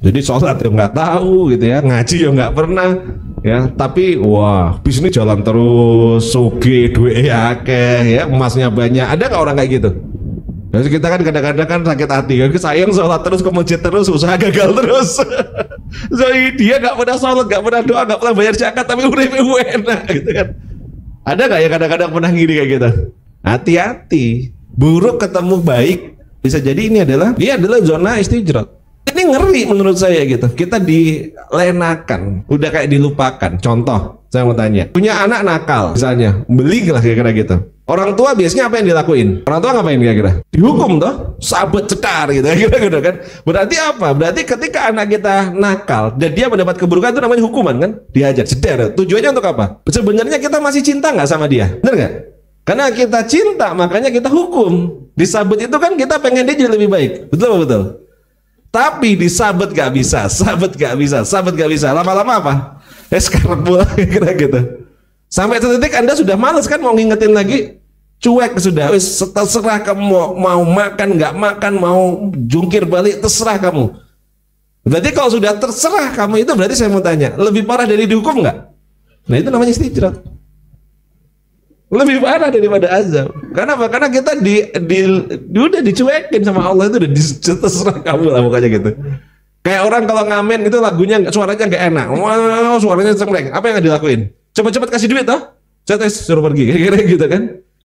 Jadi sholat ya nggak tahu gitu ya, ngaji ya nggak pernah ya, tapi wah bisnis jalan terus, suge, duit akeh ya, emasnya banyak. Ada nggak orang kayak gitu? Jadi kita kan kadang-kadang kan sakit hati kan, sayang sholat terus ke masjid terus, usaha gagal terus. Jadi dia nggak pernah sholat, nggak pernah doa, nggak pernah bayar zakat, tapi udah enak gitu kan. Ada nggak ya kadang-kadang pernah gini kayak gitu? Hati-hati, buruk ketemu baik, bisa jadi ini adalah zona istijrat. Ini ngeri menurut saya gitu. Kita dilenakan, udah kayak dilupakan. Contoh, saya mau tanya, punya anak nakal misalnya, beli lah kira-kira gitu. Orang tua biasanya apa yang dilakuin? Orang tua ngapain kira-kira? Dihukum toh, sabet cetar gitu kira-kira kan. Berarti apa? Berarti ketika anak kita nakal dan dia mendapat keburukan itu namanya hukuman kan? Dihajar, ceder. Tujuannya untuk apa? Sebenarnya kita masih cinta nggak sama dia? Bener nggak? Karena kita cinta, makanya kita hukum. Disabet itu kan kita pengen dia jadi lebih baik. Betul betul. Tapi disabet gak bisa, sabet gak bisa, sabet gak bisa. Lama-lama apa? Eskarpul kira gitu. Sampai titik Anda sudah males kan mau ngingetin lagi, cuek sudah. Terserah kamu mau makan nggak makan, mau jungkir balik terserah kamu. Berarti kalau sudah terserah kamu itu berarti saya mau tanya, lebih parah dari dihukum nggak? Nah itu namanya istijrat. Lebih parah daripada azab. Karena apa? Karena kita udah dicuekin sama Allah, itu udah terserah kamu lah pokoknya gitu. Kayak orang kalau ngamen itu lagunya suaranya nggak enak, wow suaranya cempreng, apa yang dilakuin? Cepet-cepet kasih duit toh, saya suruh pergi, kira-kira gitu kan?